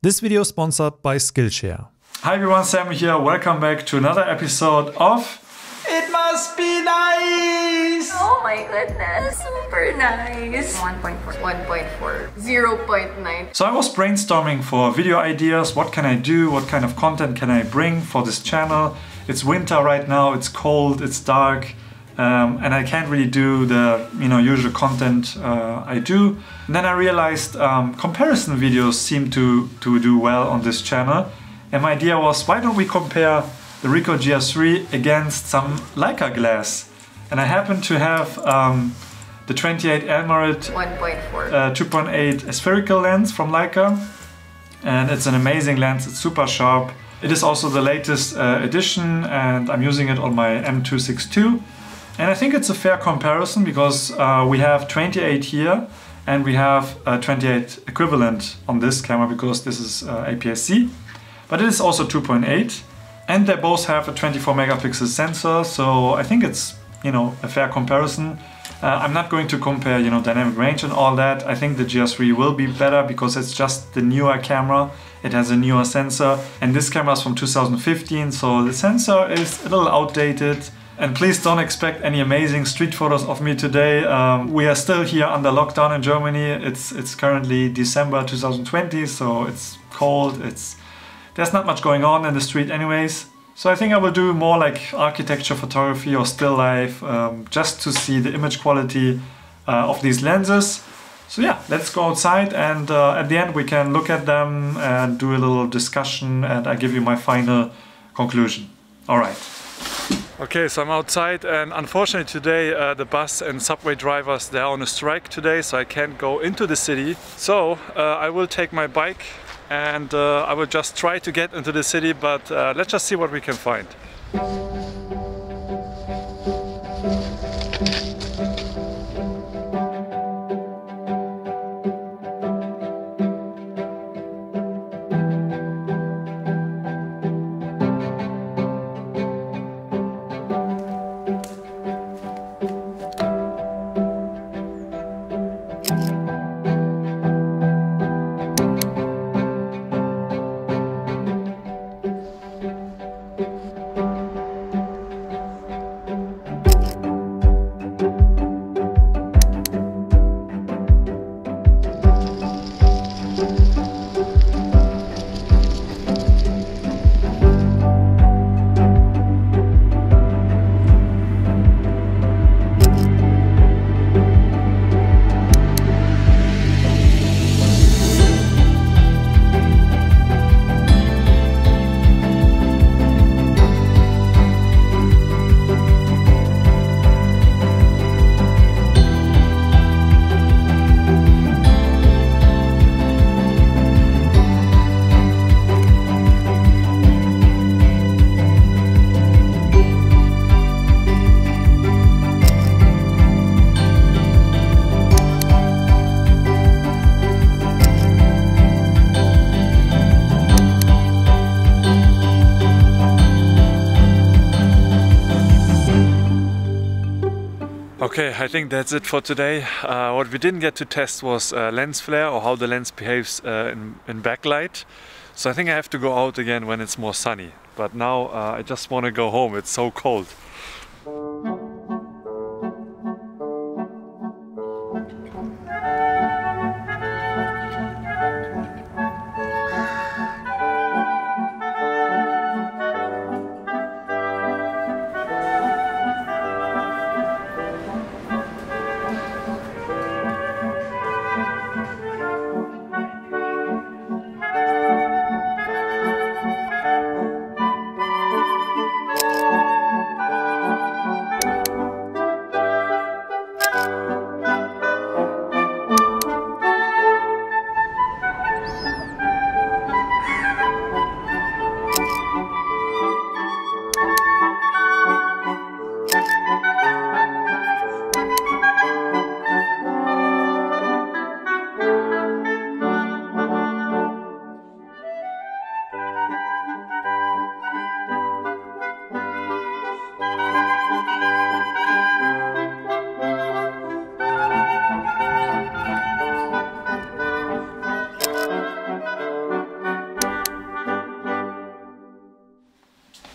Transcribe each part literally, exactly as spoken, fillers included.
This video is sponsored by Skillshare. Hi everyone, Sam here. Welcome back to another episode of It Must Be Nice! Oh my goodness, super nice. one point four. one point four. zero point nine. So I was brainstorming for video ideas. What can I do? What kind of content can I bring for this channel? It's winter right now, it's cold, it's dark. Um, and I can't really do the you know usual content uh, I do. And then I realized um, comparison videos seem to, to do well on this channel. And my idea was, why don't we compare the Ricoh G R three against some Leica glass? And I happen to have um, the twenty-eight Elmarit one point four. uh, two point eight spherical lens from Leica. And it's an amazing lens, it's super sharp. It is also the latest uh, edition and I'm using it on my M two sixty-two. And I think it's a fair comparison because uh, we have twenty-eight here and we have a twenty-eight equivalent on this camera because this is uh, A P S C. But it is also two point eight and they both have a twenty-four megapixel sensor, so I think it's you know a fair comparison. Uh, I'm not going to compare you know dynamic range and all that. I think the G R three will be better because it's just the newer camera. It has a newer sensor and this camera is from two thousand fifteen, so the sensor is a little outdated. And please don't expect any amazing street photos of me today. Um, we are still here under lockdown in Germany. It's it's currently December two thousand twenty, so it's cold. It's there's not much going on in the street anyways. So I think I will do more like architecture photography or still life, um, just to see the image quality uh, of these lenses. So yeah, let's go outside and uh, at the end we can look at them and do a little discussion and I give you my final conclusion. All right. Okay, so I'm outside and unfortunately today uh, the bus and subway drivers, they're on a strike today, so I can't go into the city. So uh, I will take my bike and uh, I will just try to get into the city, but uh, let's just see what we can find. Okay, I think that's it for today. Uh, what we didn't get to test was uh, lens flare or how the lens behaves uh, in, in backlight. So I think I have to go out again when it's more sunny. But now uh, I just want to go home, it's so cold.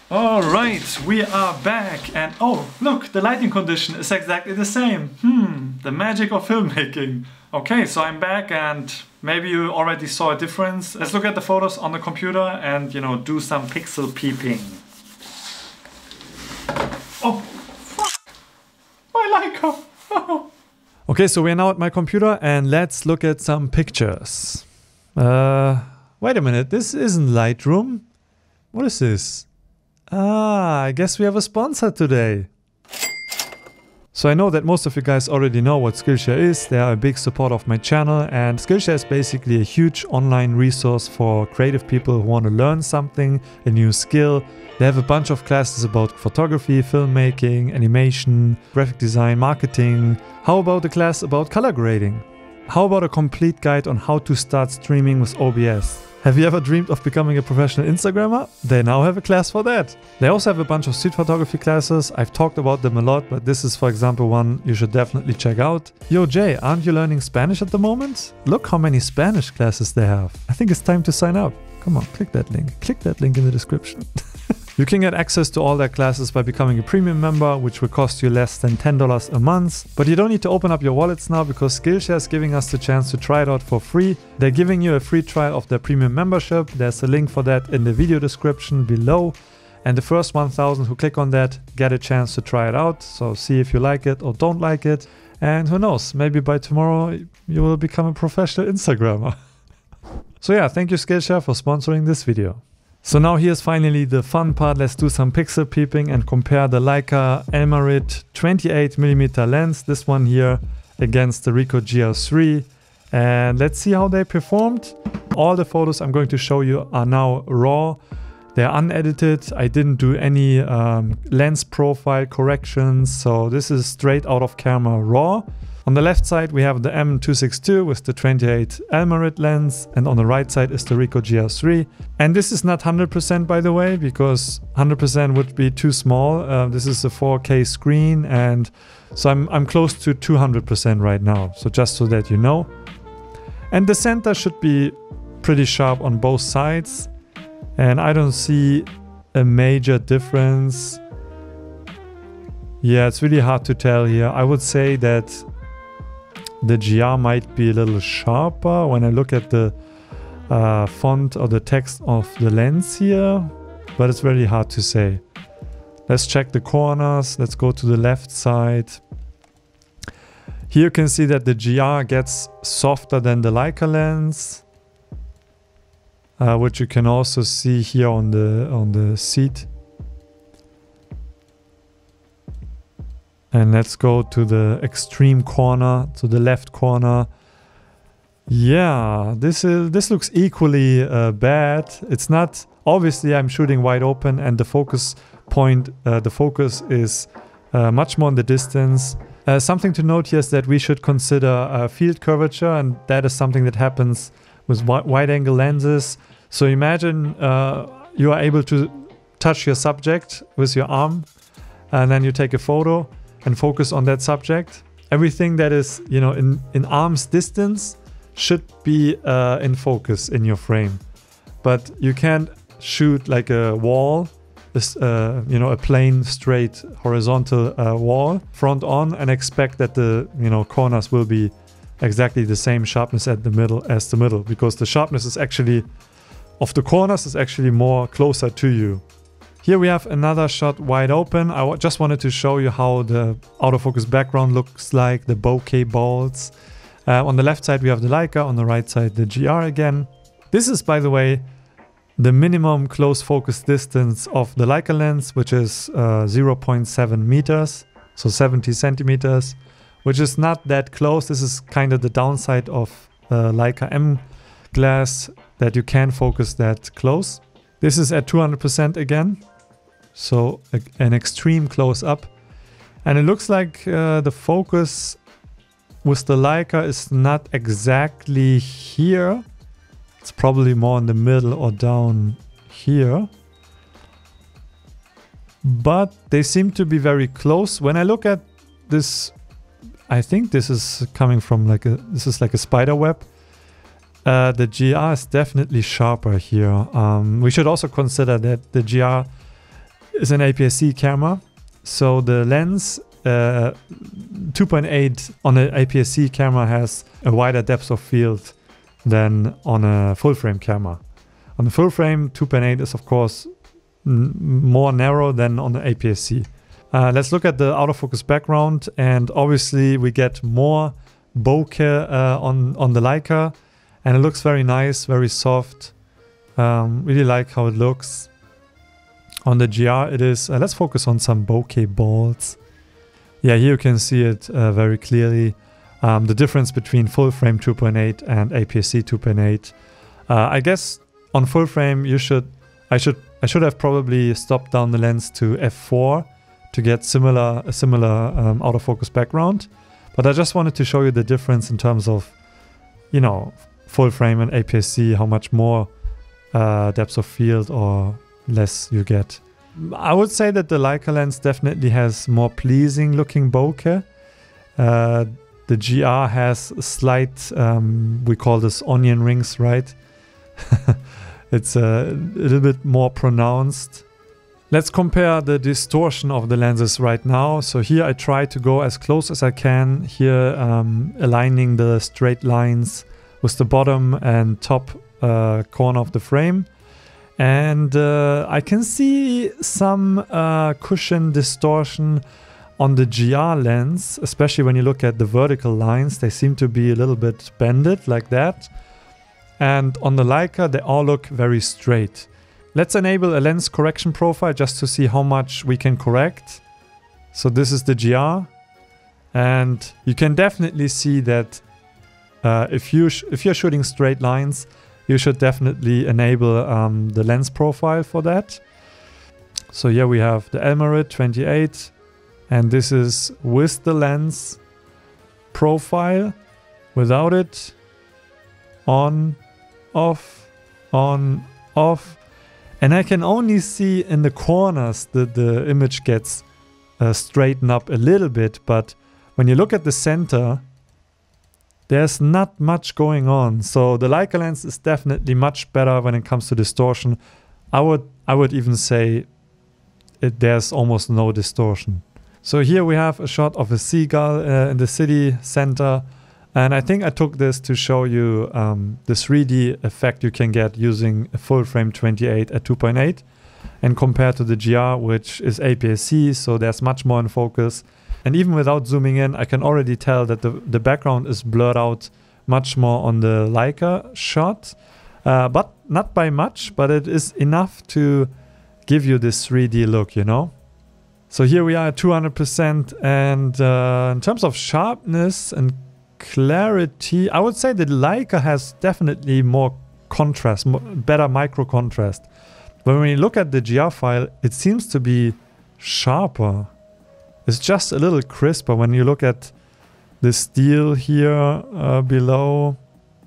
Alright, we are back, and oh, look, the lighting condition is exactly the same. Hmm, the magic of filmmaking. Okay, so I'm back, and maybe you already saw a difference. Let's look at the photos on the computer and, you know, do some pixel peeping. Oh, fuck! My Leica! Okay, so we're now at my computer and let's look at some pictures. Uh, wait a minute, this isn't Lightroom. What is this? Ah, I guess we have a sponsor today. So I know that most of you guys already know what Skillshare is. They are a big support of my channel, and Skillshare is basically a huge online resource for creative people who want to learn something, a new skill. They have a bunch of classes about photography, filmmaking, animation, graphic design, marketing. How about a class about color grading? How about a complete guide on how to start streaming with O B S? Have you ever dreamed of becoming a professional Instagrammer? They now have a class for that. They also have a bunch of street photography classes. I've talked about them a lot, but this is, for example, one you should definitely check out. Yo, Jay, aren't you learning Spanish at the moment? Look how many Spanish classes they have. I think it's time to sign up. Come on, click that link. Click that link in the description. You can get access to all their classes by becoming a premium member, which will cost you less than ten dollars a month. But you don't need to open up your wallets now because Skillshare is giving us the chance to try it out for free. They're giving you a free trial of their premium membership. There's a link for that in the video description below. And the first one thousand who click on that get a chance to try it out. So see if you like it or don't like it. And who knows, maybe by tomorrow you will become a professional Instagrammer. So yeah, thank you Skillshare for sponsoring this video. So now here's finally the fun part. Let's do some pixel peeping and compare the Leica Elmarit twenty-eight millimeter lens, this one here, against the Ricoh G R three. And let's see how they performed. All the photos I'm going to show you are now raw. They're unedited. I didn't do any um, lens profile corrections. So this is straight out of camera raw. On the left side we have the M two sixty-two with the twenty-eight Elmarit lens, and on the right side is the Ricoh G R three. And this is not one hundred percent by the way, because one hundred percent would be too small. Uh, this is a four K screen, and so I'm, I'm close to two hundred percent right now, so just so that you know. And the center should be pretty sharp on both sides, and I don't see a major difference. Yeah, it's really hard to tell here. I would say that the G R might be a little sharper when I look at the uh, font or the text of the lens here, but it's really hard to say. Let's check the corners. Let's go to the left side. Here you can see that the G R gets softer than the Leica lens, uh, which you can also see here on the on the seat. And let's go to the extreme corner, to the left corner. Yeah, this is this looks equally uh, bad. It's not, obviously I'm shooting wide open, and the focus point, uh, the focus is uh, much more in the distance. Uh, something to note here is that we should consider uh, field curvature, and that is something that happens with wi wide angle lenses. So imagine uh, you are able to touch your subject with your arm, and then you take a photo and focus on that subject. Everything that is, you know, in, in arm's distance should be uh, in focus in your frame. But you can't shoot like a wall, this, uh, you know, a plain, straight, horizontal uh, wall front on and expect that the, you know, corners will be exactly the same sharpness at the middle as the middle, because the sharpness is actually, of the corners is actually more closer to you. Here we have another shot wide open. I just wanted to show you how the autofocus background looks like, the bokeh balls. Uh, on the left side we have the Leica, on the right side the G R again. This is, by the way, the minimum close focus distance of the Leica lens, which is uh, zero point seven meters, so seventy centimeters, which is not that close. This is kind of the downside of uh, Leica M glass, that you can focus that close. This is at two hundred percent again. So a, an extreme close up, and it looks like uh, the focus with the Leica is not exactly here. It's probably more in the middle or down here, but they seem to be very close. When I look at this, I think this is coming from like a, this is like a spider web. Uh, the G R is definitely sharper here. Um, we should also consider that the G R is an A P S C camera. So the lens uh, two point eight on an A P S C camera has a wider depth of field than on a full frame camera. On the full frame, two point eight is of course more narrow than on the A P S C. Uh, let's look at the autofocus background, and obviously we get more bokeh uh, on, on the Leica, and it looks very nice, very soft. Um, really like how it looks. On the G R it is, uh, let's focus on some bokeh balls. Yeah, here you can see it uh, very clearly. Um, the difference between full frame two point eight and A P S C two point eight. Uh, I guess on full frame you should, I should, I should have probably stopped down the lens to f four to get similar, a similar um, autofocus background. But I just wanted to show you the difference in terms of, you know, full frame and A P S C, how much more uh, depth of field or less you get. I would say that the Leica lens definitely has more pleasing looking bokeh. Uh, the G R has a slight, um, we call this onion rings, right? It's a, a little bit more pronounced. Let's compare the distortion of the lenses right now. So here I try to go as close as I can, here um, aligning the straight lines with the bottom and top uh, corner of the frame. And uh, I can see some uh, cushion distortion on the G R lens, especially when you look at the vertical lines. They seem to be a little bit bended like that. And on the Leica, they all look very straight. Let's enable a lens correction profile just to see how much we can correct. So this is the G R. And you can definitely see that uh, if, you sh if you're shooting straight lines, you should definitely enable um, the lens profile for that. So here we have the Elmarit twenty-eight, and this is with the lens profile, without it, on, off, on, off. And I can only see in the corners that the image gets uh, straightened up a little bit, but when you look at the center, there's not much going on. So the Leica lens is definitely much better when it comes to distortion. I would I would even say it, there's almost no distortion. So here we have a shot of a seagull uh, in the city center. And I think I took this to show you um, the three D effect you can get using a full frame twenty-eight at two point eight. And compared to the G R, which is A P S C, so there's much more in focus. And even without zooming in, I can already tell that the, the background is blurred out much more on the Leica shot. Uh, but not by much, but it is enough to give you this three D look, you know? So here we are at two hundred percent. And uh, in terms of sharpness and clarity, I would say that Leica has definitely more contrast, more, better micro contrast. But when you look at the G R file, it seems to be sharper. It's just a little crisper when you look at the steel here uh, below.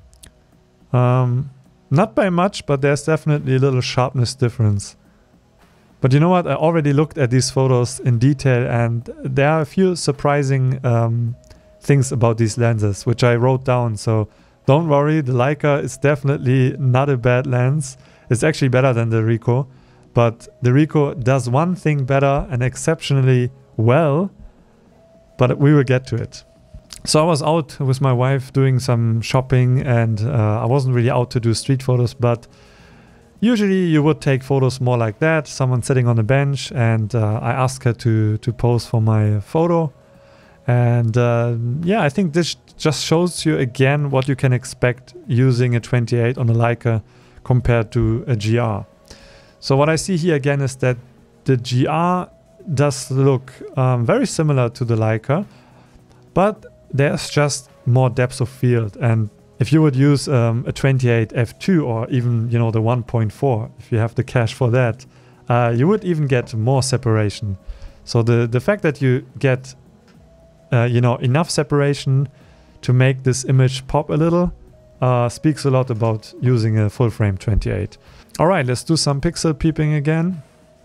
Um, not by much, but there's definitely a little sharpness difference. But you know what? I already looked at these photos in detail, and there are a few surprising um, things about these lenses, which I wrote down. So don't worry, the Leica is definitely not a bad lens. It's actually better than the Ricoh. But the Ricoh does one thing better and exceptionally well, but we will get to it. So I was out with my wife doing some shopping, and uh, I wasn't really out to do street photos, but usually you would take photos more like that, someone sitting on a bench, and uh, I asked her to, to pose for my photo. And uh, yeah, I think this just shows you again what you can expect using a twenty-eight on a Leica compared to a G R. So what I see here again is that the G R does look um, very similar to the Leica, but there's just more depth of field. And if you would use um, a twenty-eight f two or even, you know, the one point four, if you have the cash for that, uh, you would even get more separation. So the, the fact that you get, uh, you know, enough separation to make this image pop a little uh, speaks a lot about using a full frame twenty-eight. All right, let's do some pixel peeping again.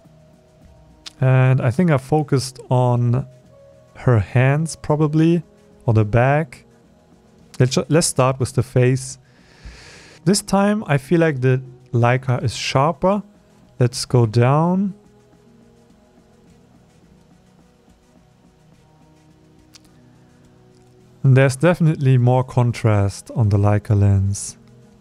And I think I focused on her hands probably, or the back. Let's, let's start with the face. This time I feel like the Leica is sharper. Let's go down. And there's definitely more contrast on the Leica lens.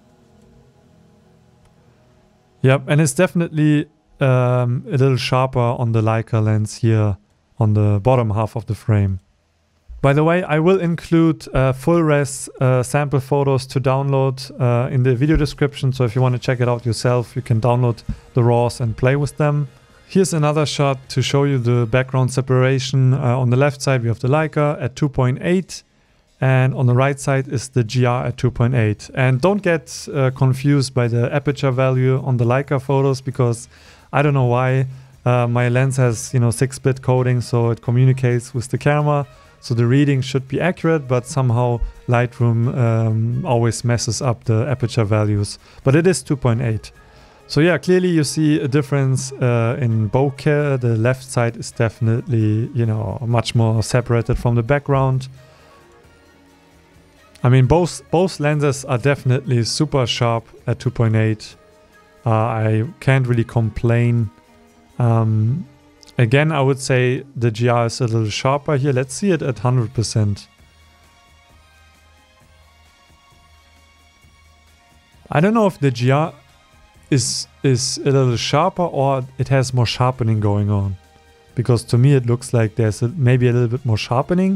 Yep, and it's definitely um, a little sharper on the Leica lens here on the bottom half of the frame. By the way, I will include uh, full res uh, sample photos to download uh, in the video description, so if you want to check it out yourself, you can download the RAWs and play with them. Here's another shot to show you the background separation. Uh, on the left side we have the Leica at two point eight, and on the right side is the G R at two point eight. And don't get uh, confused by the aperture value on the Leica photos, because I don't know why uh, my lens has, you know, six bit coding, so it communicates with the camera. So the reading should be accurate, but somehow Lightroom um, always messes up the aperture values. But it is two point eight. So yeah, clearly you see a difference uh, in bokeh. The left side is definitely, you know, much more separated from the background. I mean, both both lenses are definitely super sharp at two point eight. Uh, I can't really complain. Um, again, I would say the G R is a little sharper here. Let's see it at one hundred percent. I don't know if the G R is is a little sharper or it has more sharpening going on, because to me it looks like there's a, maybe a little bit more sharpening.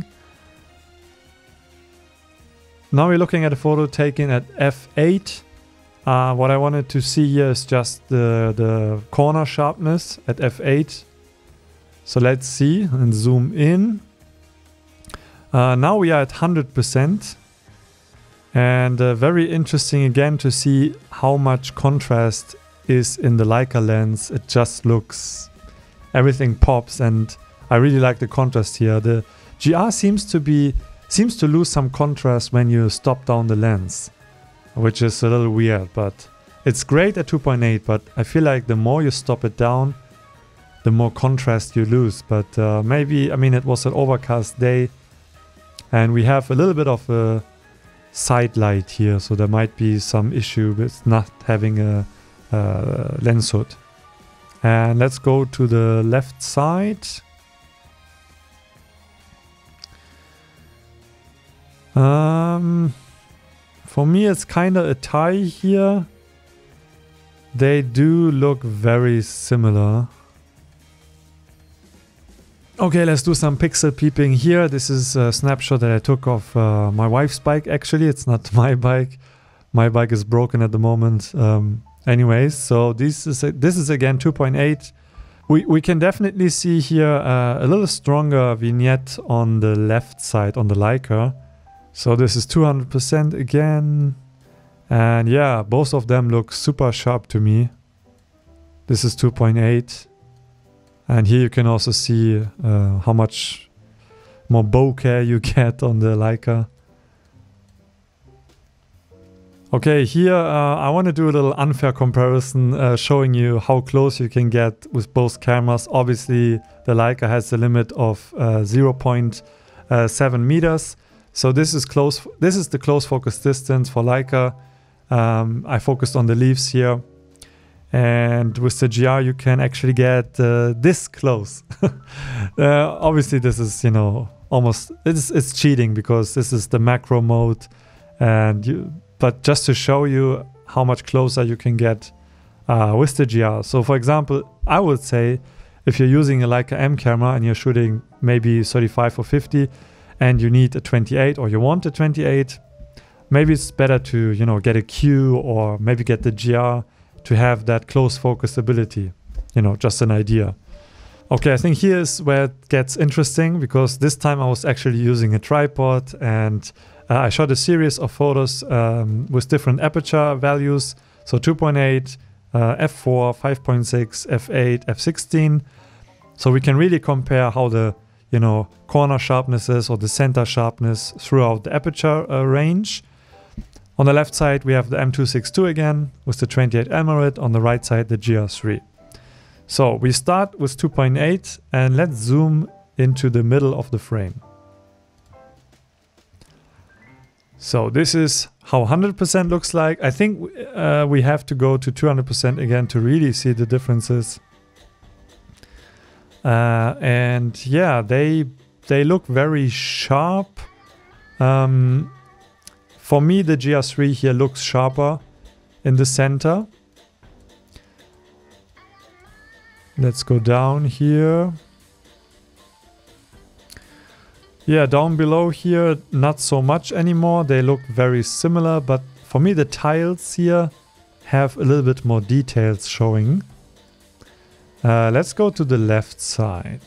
Now we're looking at a photo taken at f eight. Uh, what I wanted to see here is just the, the corner sharpness at f eight. So let's see and zoom in. Uh, now we are at one hundred percent. And uh, very interesting again to see how much contrast is in the Leica lens. It just looks, everything pops, and I really like the contrast here. The G R seems to be seems to lose some contrast when you stop down the lens, which is a little weird, but it's great at two point eight, but I feel like the more you stop it down, the more contrast you lose. But uh, maybe, I mean, it was an overcast day and we have a little bit of a side light here, so there might be some issue with not having a, a lens hood. And let's go to the left side. Um, for me, it's kind of a tie here. They do look very similar. Okay, let's do some pixel peeping here. This is a snapshot that I took of uh, my wife's bike. Actually, it's not my bike. My bike is broken at the moment. Um, anyways, so this is a, this is again two point eight. We we can definitely see here uh, a little stronger vignette on the left side on the Leica. So this is two hundred percent again. And yeah, both of them look super sharp to me. This is two point eight. And here you can also see uh, how much more bokeh you get on the Leica. Okay, here uh, I want to do a little unfair comparison, uh, showing you how close you can get with both cameras. Obviously, the Leica has a limit of uh, zero point seven meters. So this is close. This is the close focus distance for Leica. Um, I focused on the leaves here, and with the G R you can actually get uh, this close. uh, obviously, this is, you know, almost it's it's cheating because this is the macro mode, and you. But just to show you how much closer you can get uh, with the G R. So, for example, I would say if you're using a Leica M camera and you're shooting maybe thirty-five or fifty. And you need a twenty-eight, or you want a twenty-eight, maybe it's better to, you know, get a Q or maybe get the G R to have that close focus ability. You know, just an idea. Okay, I think here's where it gets interesting, because this time I was actually using a tripod, and uh, I shot a series of photos um, with different aperture values. So two point eight, uh, f four, five point six, f eight, f sixteen. So we can really compare how the, you know, corner sharpnesses or the center sharpness throughout the aperture uh, range. On the left side we have the M two sixty-two again with the twenty-eight Emerald, on the right side the G R three. So we start with two point eight and let's zoom into the middle of the frame. So this is how one hundred percent looks like. I think uh, we have to go to two hundred percent again to really see the differences. Uh, and yeah, they they look very sharp. Um, for me, the G R three here looks sharper in the center. Let's go down here. Yeah, down below here, not so much anymore. They look very similar, but for me, the tiles here have a little bit more details showing. Uh, let's go to the left side.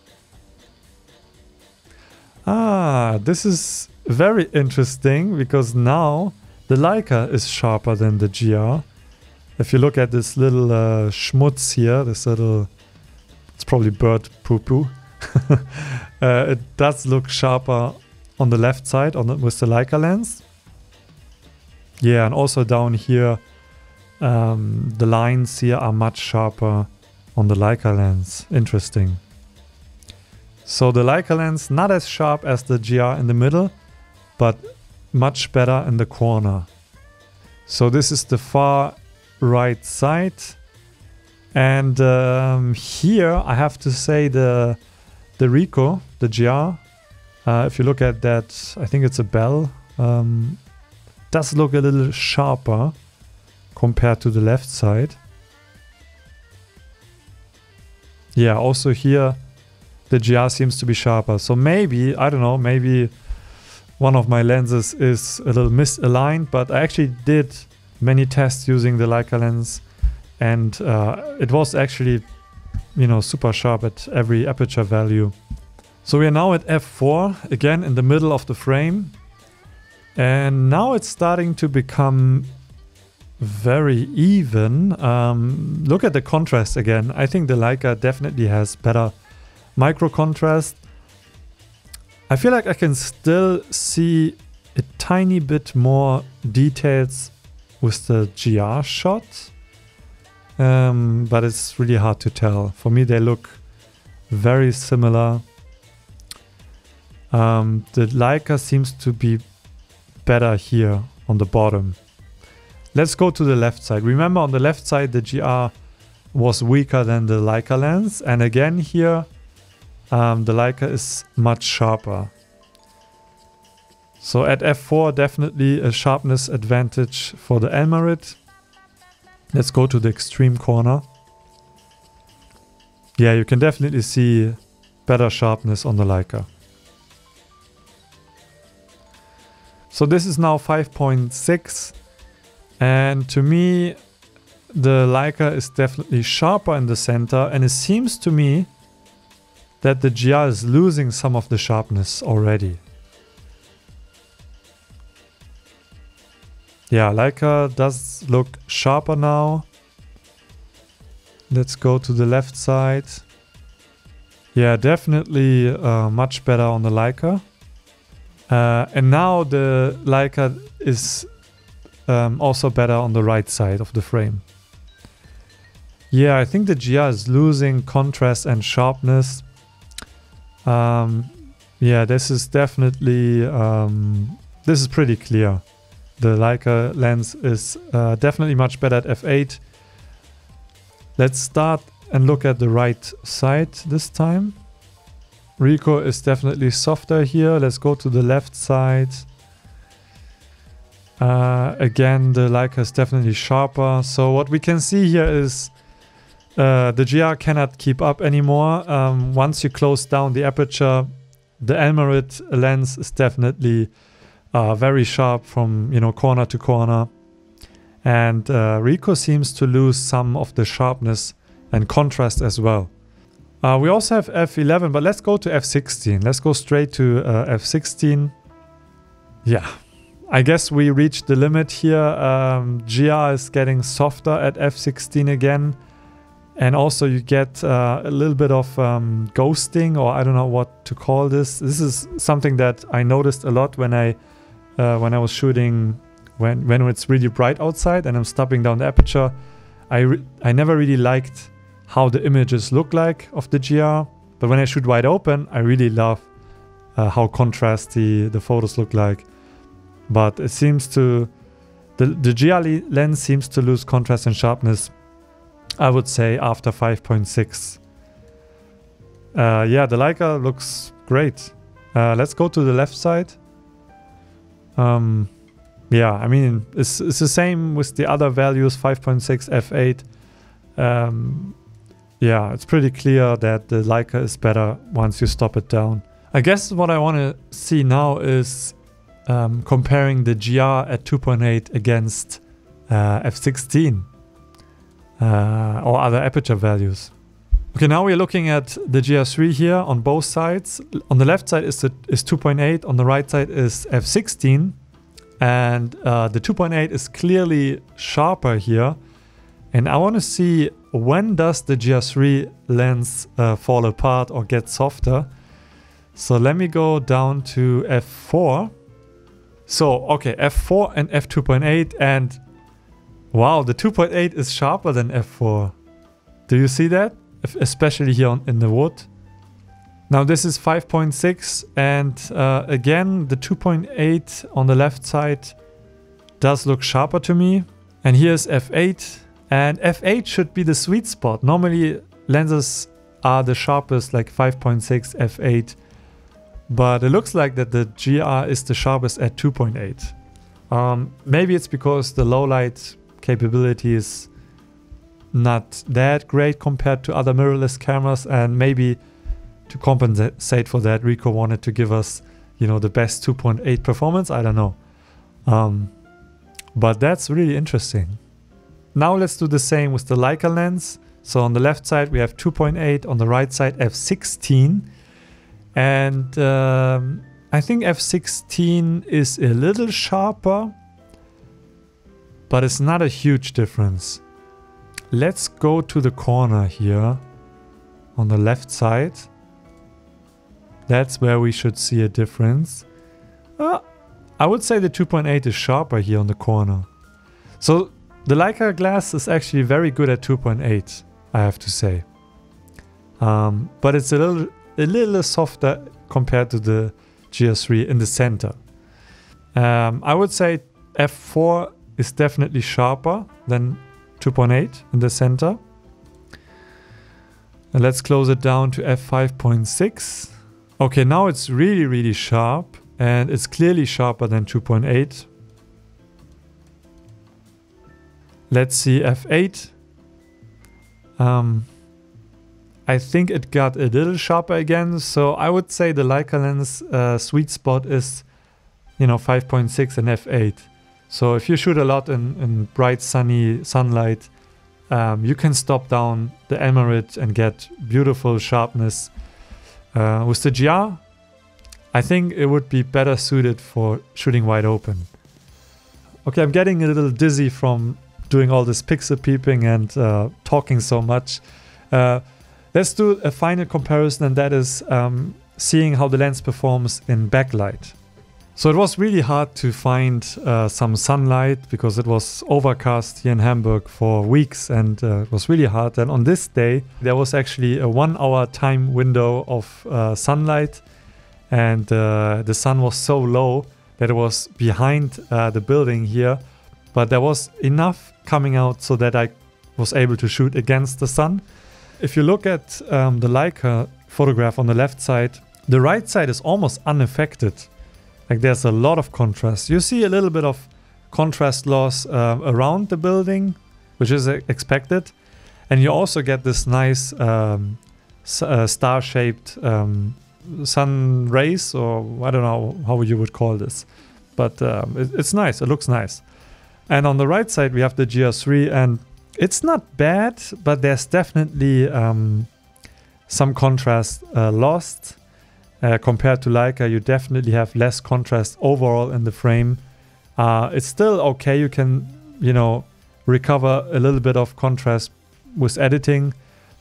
Ah, this is very interesting because now the Leica is sharper than the G R. If you look at this little uh, schmutz here, this little, it's probably bird poo-poo. uh, it does look sharper on the left side on the, with the Leica lens. Yeah, and also down here, um, the lines here are much sharper on the Leica lens. Interesting. So the Leica lens not as sharp as the G R in the middle, but much better in the corner. So this is the far right side. And um, here I have to say the the Ricoh, the G R, uh, if you look at that, I think it's a bell, um, does look a little sharper compared to the left side. Yeah, also here the G R seems to be sharper. So maybe, I don't know, maybe one of my lenses is a little misaligned, but I actually did many tests using the Leica lens and uh, it was actually, you know, super sharp at every aperture value. So we are now at f four, again in the middle of the frame. And now it's starting to become very even. Um, look at the contrast again. I think the Leica definitely has better micro contrast. I feel like I can still see a tiny bit more details with the G R shot. Um, but it's really hard to tell. For me, they look very similar. Um, the Leica seems to be better here on the bottom. Let's go to the left side. Remember, on the left side, the G R was weaker than the Leica lens. And again here, um, the Leica is much sharper. So at f four, definitely a sharpness advantage for the Elmarit. Let's go to the extreme corner. Yeah, you can definitely see better sharpness on the Leica. So this is now five point six. And to me, the Leica is definitely sharper in the center. And it seems to me that the G R is losing some of the sharpness already. Yeah, Leica does look sharper now. Let's go to the left side. Yeah, definitely uh, much better on the Leica. Uh, and now the Leica is um, also better on the right side of the frame. Yeah, I think the G R is losing contrast and sharpness. Um, yeah, this is definitely, um, this is pretty clear. The Leica lens is uh, definitely much better at f eight. Let's start and look at the right side this time. Ricoh is definitely softer here. Let's go to the left side. Uh, again, the Leica is definitely sharper. So what we can see here is uh, the G R cannot keep up anymore. Um, once you close down the aperture, the Elmarit lens is definitely Uh, very sharp from, you know, corner to corner. And uh, Ricoh seems to lose some of the sharpness and contrast as well. Uh, we also have f eleven, but let's go to f sixteen. Let's go straight to uh, f sixteen. Yeah, I guess we reached the limit here. Um, G R is getting softer at f sixteen again. And also you get uh, a little bit of um, ghosting, or I don't know what to call this. This is something that I noticed a lot when I Uh, when I was shooting, when when it's really bright outside and I'm stepping down the aperture. I, re I never really liked how the images look like of the G R, but when I shoot wide open, I really love uh, how contrasty the photos look like. But it seems to, the, the G R lens seems to lose contrast and sharpness, I would say, after five point six. Uh, yeah, the Leica looks great. Uh, let's go to the left side. Um, yeah, I mean, it's, it's the same with the other values, five point six, f eight. Um, yeah, it's pretty clear that the Leica is better once you stop it down. I guess what I want to see now is um, comparing the G R at two point eight against uh, f sixteen uh, or other aperture values. Okay, now we're looking at the G R three here on both sides. On the left side is, the, is two point eight, on the right side is f sixteen. And uh, the two point eight is clearly sharper here. And I want to see, when does the G R three lens uh, fall apart or get softer. So let me go down to f four. So, okay, f four and f two point eight, and wow, the two point eight is sharper than f four. Do you see that? If, especially here on, in the wood. Now this is five point six, and uh, again, the two point eight on the left side does look sharper to me. And here's f eight, and f eight should be the sweet spot. Normally lenses are the sharpest, like five point six, f eight. But it looks like that the G R is the sharpest at two point eight. Um, maybe it's because the low light capability is not that great compared to other mirrorless cameras, and maybe to compensate for that, Ricoh wanted to give us, you know, the best two point eight performance. I don't know. Um, but that's really interesting. Now let's do the same with the Leica lens. So on the left side we have two point eight, on the right side f sixteen. And um, I think f sixteen is a little sharper, but it's not a huge difference. Let's go to the corner here on the left side. That's where we should see a difference. Uh, I would say the two point eight is sharper here on the corner. So the Leica glass is actually very good at two point eight, I have to say. Um, but it's a little a little softer compared to the G R three in the center. Um, I would say f four is definitely sharper than two point eight in the center. And let's close it down to f five point six. Okay, now it's really, really sharp, and it's clearly sharper than two point eight. Let's see f eight. Um, I think it got a little sharper again, so I would say the Leica lens uh, sweet spot is, you know, five point six and f eight. So if you shoot a lot in, in bright sunny sunlight, um, you can stop down the Emirate and get beautiful sharpness. Uh, with the G R, I think it would be better suited for shooting wide open. Okay, I'm getting a little dizzy from doing all this pixel peeping and uh, talking so much. Uh, let's do a final comparison, and that is um, seeing how the lens performs in backlight. So it was really hard to find uh, some sunlight because it was overcast here in Hamburg for weeks, and uh, it was really hard. And on this day, there was actually a one hour time window of uh, sunlight, and uh, the sun was so low that it was behind uh, the building here, but there was enough coming out so that I was able to shoot against the sun. If you look at um, the Leica photograph on the left side, the right side is almost unaffected. Like there's a lot of contrast. You see a little bit of contrast loss uh, around the building, which is uh, expected. And you also get this nice um, uh, star-shaped um, sun rays, or I don't know how you would call this. But um, it, it's nice, it looks nice. And on the right side we have the G R three, and it's not bad, but there's definitely um, some contrast uh, lost. Uh, compared to Leica, you definitely have less contrast overall in the frame. Uh, it's still okay, you can, you know, recover a little bit of contrast with editing.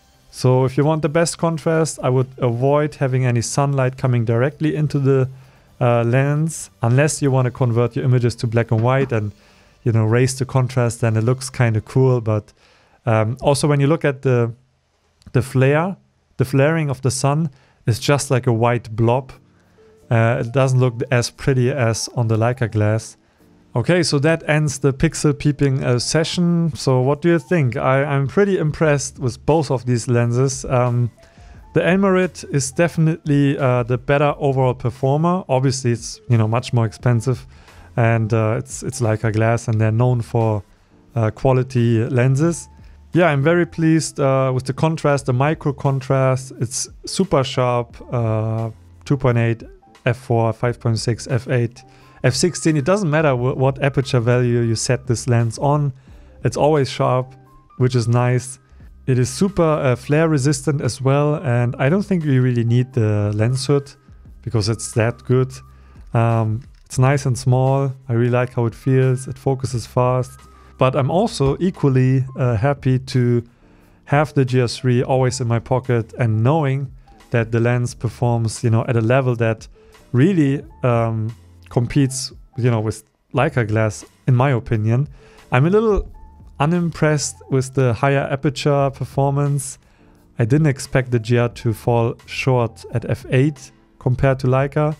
So if you want the best contrast, I would avoid having any sunlight coming directly into the uh, lens, unless you want to convert your images to black and white and, you know, raise the contrast, then it looks kind of cool. But um, also when you look at the the flare, the flaring of the sun, it's just like a white blob. Uh, it doesn't look as pretty as on the Leica glass. Okay, so that ends the pixel peeping uh, session. So what do you think? I, I'm pretty impressed with both of these lenses. Um, the Emirate is definitely uh, the better overall performer. Obviously, it's, you know, much more expensive. and uh, it's it's Leica glass, and they're known for uh, quality lenses. Yeah, I'm very pleased uh, with the contrast, the micro contrast. It's super sharp, uh, two point eight, f four, five point six, f eight, f sixteen. It doesn't matter w what aperture value you set this lens on. It's always sharp, which is nice. It is super uh, flare resistant as well, and I don't think you really need the lens hood because it's that good. Um, it's nice and small. I really like how it feels. It focuses fast. But I'm also equally uh, happy to have the G R three always in my pocket and knowing that the lens performs, you know, at a level that really um, competes, you know, with Leica glass, in my opinion. I'm a little unimpressed with the higher aperture performance. I didn't expect the G R to fall short at f eight compared to Leica.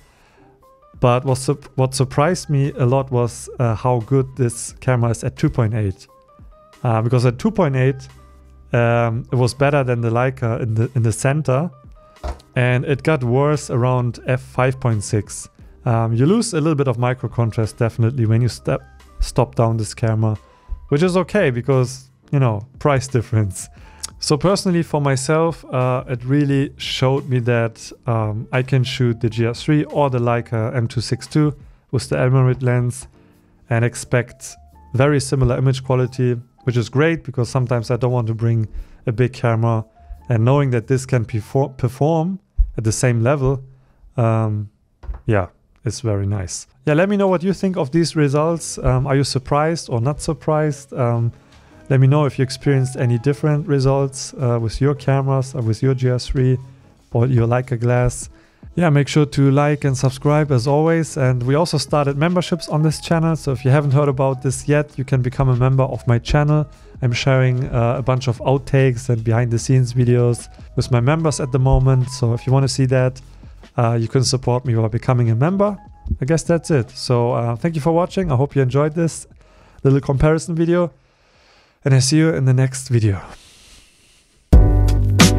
But what, su what surprised me a lot was uh, how good this camera is at two point eight. Uh, because at two point eight, um, it was better than the Leica in the, in the center. And it got worse around f five point six. Um, you lose a little bit of micro contrast definitely when you step, stop down this camera. Which is okay because, you know, price difference. So personally for myself, uh, it really showed me that um, I can shoot the G R three or the Leica M two sixty-two with the Elmarit lens and expect very similar image quality, which is great because sometimes I don't want to bring a big camera, and knowing that this can perform at the same level, um, yeah, it's very nice. Yeah, let me know what you think of these results. Um, are you surprised or not surprised? Um, let me know if you experienced any different results uh, with your cameras or with your G R three or your Leica glass. Yeah, make sure to like and subscribe as always. And we also started memberships on this channel. So if you haven't heard about this yet, you can become a member of my channel. I'm sharing uh, a bunch of outtakes and behind the scenes videos with my members at the moment. So if you want to see that, uh, you can support me by becoming a member. I guess that's it. So uh, thank you for watching. I hope you enjoyed this little comparison video. And I see you in the next video.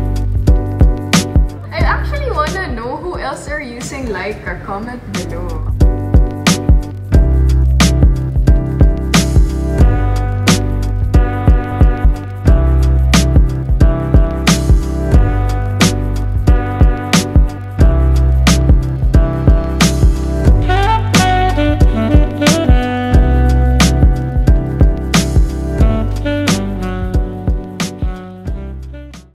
I actually want to know who else are using Leica. Comment below.